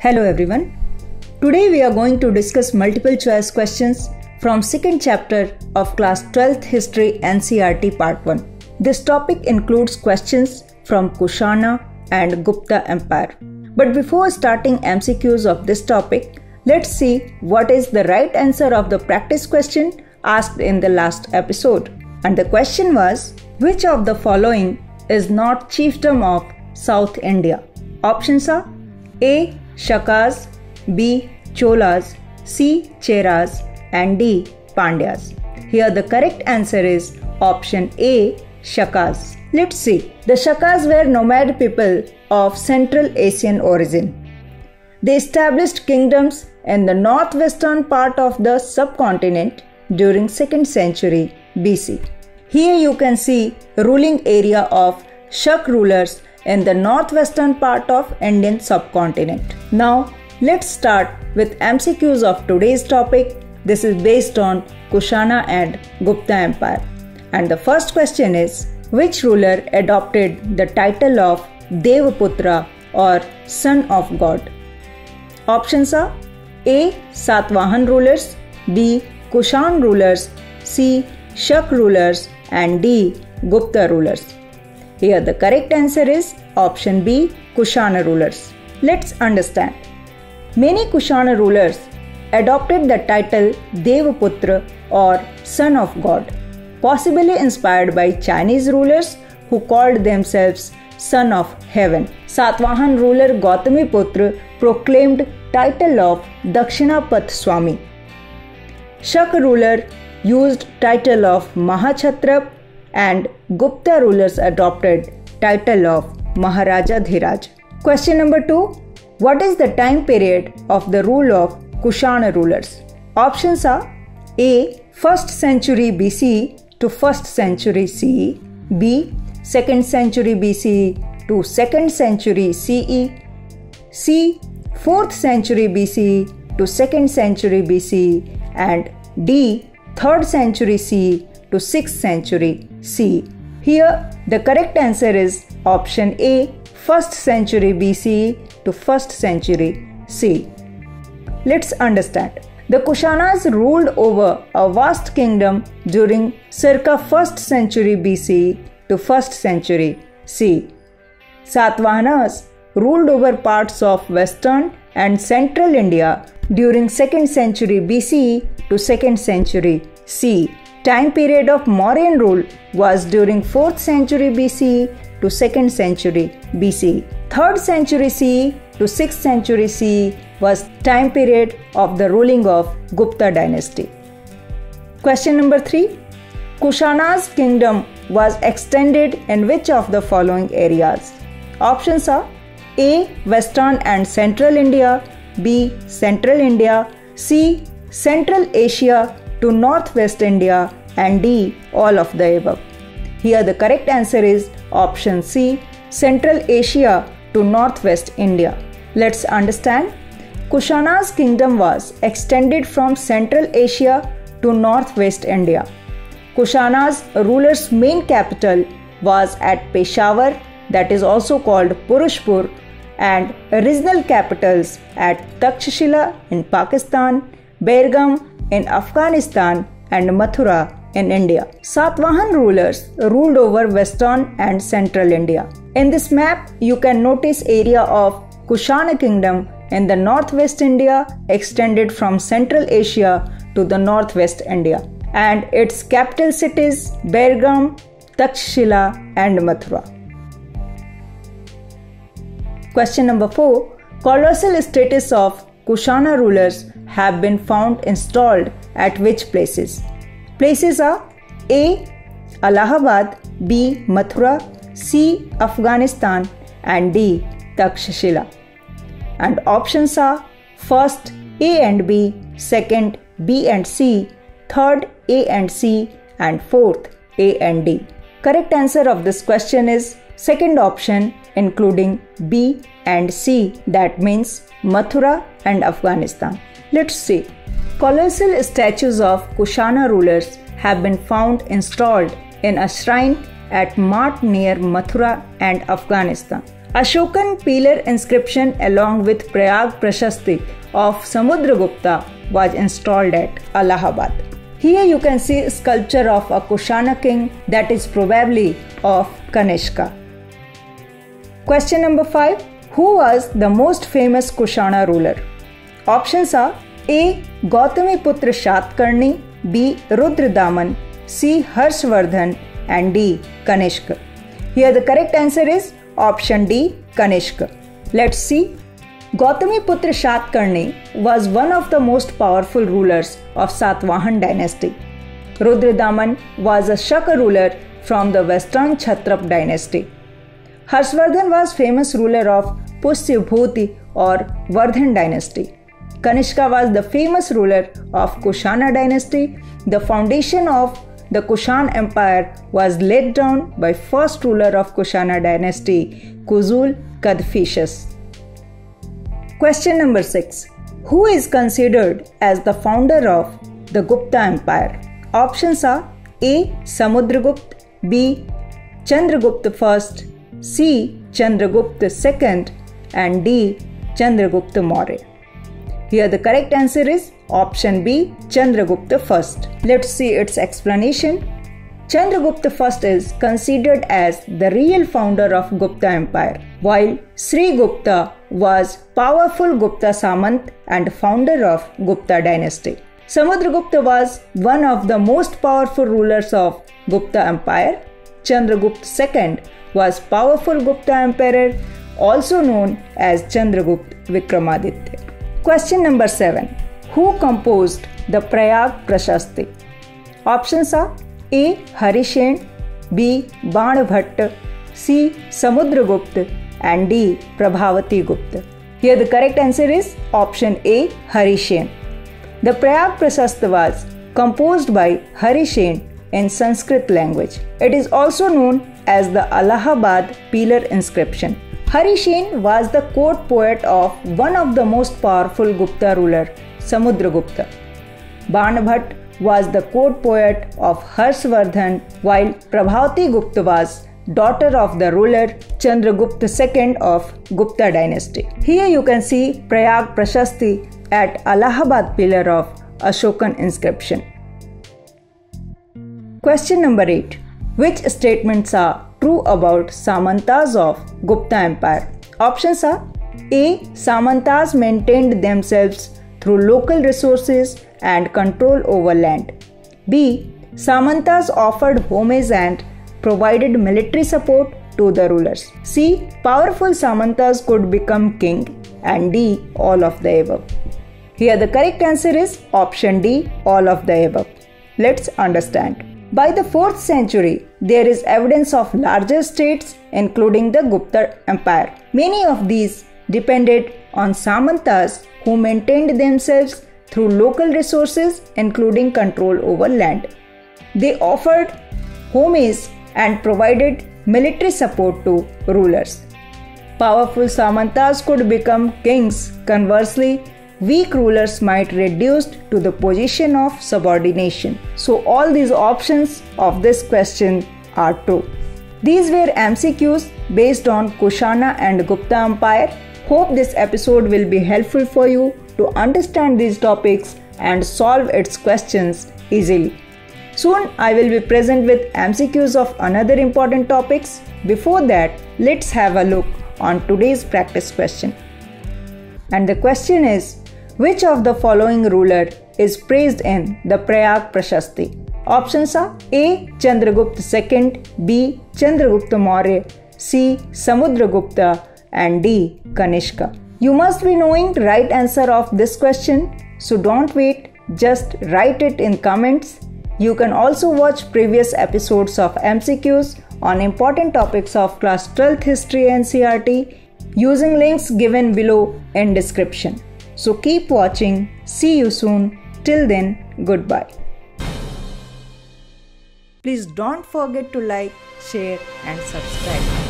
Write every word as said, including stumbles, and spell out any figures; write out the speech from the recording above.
Hello everyone. Today we are going to discuss multiple choice questions from second chapter of class twelfth History N C E R T part one. This topic includes questions from Kushana and Gupta Empire. But before starting M C Qs of this topic, let's see what is the right answer of the practice question asked in the last episode. And the question was, which of the following is not chiefdom of South India? Options are A. Shakas, B. Cholas, C. Cheras and D. Pandyas. Here the correct answer is option A. Shakas. Let's see. The Shakas were nomad people of Central Asian origin. They established kingdoms in the northwestern part of the subcontinent during second century B C. Here you can see ruling area of Shak rulers in the northwestern part of Indian subcontinent. Now let's start with M C Qs of today's topic. This is based on Kushana and Gupta Empire. And the first question is, which ruler adopted the title of Devaputra or son of God? Options are A. Satvahan rulers, B. Kushan rulers, C. Shak rulers and D. Gupta rulers. Here the correct answer is option B. Kushana rulers. Let's understand. Many Kushana rulers adopted the title Devaputra or son of God, possibly inspired by Chinese rulers who called themselves son of heaven. Satvahan ruler Gautamiputra proclaimed title of Dakshinapath Swami. Shak ruler used title of Mahachatrap and Gupta rulers adopted title of Maharaja Dhiraj. Question number two. What is the time period of the rule of Kushana rulers? Options are A. first century B C to first century C E, B. second century B C to second century C E, C. fourth century B C to second century B C and D. third century C to sixth century C. Here the correct answer is option A. first century B C to first century C. Let's understand. The Kushanas ruled over a vast kingdom during circa first century B C to first century C. Satavahanas ruled over parts of western and central India during second century B C to second century C. Time period of Mauryan rule was during fourth century B C to second century B C. third century C to sixth century C was time period of the ruling of Gupta dynasty. Question number three. Kushana's kingdom was extended in which of the following areas? Options are A. Western and Central India, B. Central India, C. Central Asia to Northwest India and D. All of the above. Here the correct answer is option C. Central Asia to Northwest India. Let's understand. Kushana's kingdom was extended from Central Asia to Northwest India. Kushana's ruler's main capital was at Peshawar, that is also called Purushpur, and regional capitals at Takshashila in Pakistan, Bergam in Afghanistan and Mathura in India. Satvahan rulers ruled over western and central India. In this map, you can notice area of Kushana kingdom in the northwest India extended from Central Asia to the northwest India, and its capital cities Bergam, Takshashila and Mathura. Question number four. Colossal statues of Kushana rulers have been found installed at which places? Places are A. Allahabad, B. Mathura, C. Afghanistan and D. Takshashila. And options are first A and B, second B and C, third A and C and fourth A and D. Correct answer of this question is second option including B and C, that means Mathura and Afghanistan. Let's see. Colossal statues of Kushana rulers have been found installed in a shrine at Mat near Mathura and Afghanistan. Ashokan pillar inscription along with Prayag Prashasti of Samudragupta was installed at Allahabad. Here you can see a sculpture of a Kushana king that is probably of Kanishka. Question number five. Who was the most famous Kushana ruler? Options are A. Gautamiputra Shatkarni, B. Rudradaman, C. Harshvardhan and D. Kanishka. Here the correct answer is option D. Kanishka. Let's see. Gautamiputra Shatkarni was one of the most powerful rulers of Satvahan dynasty. Rudradaman was a Shaka ruler from the western Kshatrap dynasty. Harshvardhan was famous ruler of Pushyabhuti or Vardhan dynasty. Kanishka was the famous ruler of Kushana dynasty. The foundation of the Kushan Empire was laid down by first ruler of Kushana dynasty, Kuzul Kadphises. Question number six. Who is considered as the founder of the Gupta Empire? Options are A. Samudragupta, B. Chandragupta first, C. Chandragupta second and D. Chandragupta Maurya. Here the correct answer is option B. Chandragupta first. Let's see its explanation. Chandragupta first is considered as the real founder of Gupta Empire, while Sri Gupta was powerful Gupta Samant and founder of Gupta dynasty. Samudragupta was one of the most powerful rulers of Gupta Empire. Chandragupta second was powerful Gupta emperor, also known as Chandragupta Vikramaditya. Question number seven. Who composed the Prayag Prashasti? Options are A. Harishen, B. Banbhatta, C. Samudragupta and D. Prabhavati Gupta. Here the correct answer is option A. Harishen. The Prayag Prashasti was composed by Harishen in Sanskrit language. It is also known as the Allahabad pillar inscription. Harishen was the court poet of one of the most powerful Gupta ruler, Samudragupta. Banbhatta was the court poet of Harshvardhan, while Prabhavati Gupta was daughter of the ruler Chandragupta second of Gupta dynasty. Here you can see Prayag Prashasti at Allahabad pillar of Ashokan inscription. Question number eight. Which statements are true about Samantas of Gupta Empire? Options are A. Samantas maintained themselves through local resources and control over land. B. Samantas offered homage and provided military support to the rulers. C. Powerful Samantas could become king. And D. All of the above. Here the correct answer is option D. All of the above. Let's understand. By the fourth century, there is evidence of larger states including the Gupta Empire. Many of these depended on Samantas who maintained themselves through local resources including control over land. They offered homage and provided military support to rulers. Powerful Samantas could become kings. Conversely, weak rulers might reduced to the position of subordination. So all these options of this question are true. These were M C Qs based on Kushana and Gupta Empire. Hope this episode will be helpful for you to understand these topics and solve its questions easily. Soon I will be present with M C Qs of another important topics. Before that, let's have a look on today's practice question. And the question is, which of the following ruler is praised in the Prayag Prashasti? Options are A. Chandragupta second, B. Chandragupta Maurya, C. Samudragupta and D. Kanishka. You must be knowing the right answer of this question, so don't wait, just write it in comments. You can also watch previous episodes of M C Qs on important topics of class twelfth history and N C E R T using links given below in description. So keep watching. See you soon. Till then, goodbye. Please don't forget to like, share and subscribe.